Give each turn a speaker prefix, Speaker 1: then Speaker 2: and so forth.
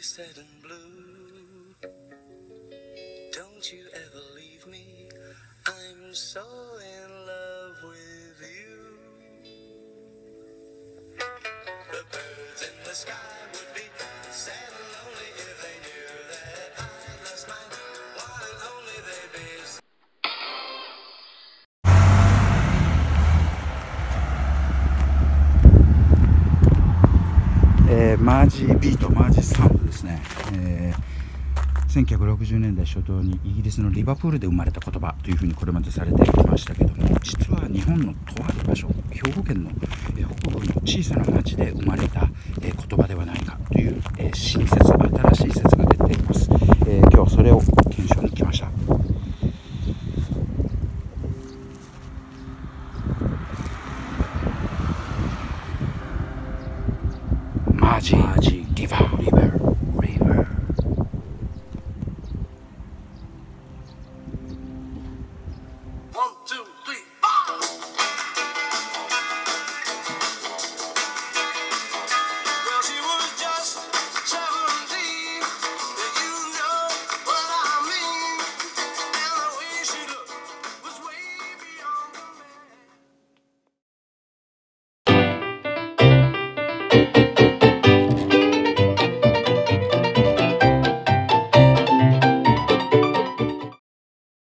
Speaker 1: said in blue. Don't you ever leave me. I'm so in love with you. The birds in the sky would be sad and lonely if they knew that I lost my one and only baby.
Speaker 2: マージビート、マージサウンドですね。1960年代初頭にイギリスのリバプールで生まれた言葉というふうにこれまでされてきましたけども、実は日本のとある場所、兵庫県の北部の小さな町で生まれた言葉ではないかという新説、新しい説が出ています。今日はそれを検証に来ました。マージリバー。
Speaker 1: One, two.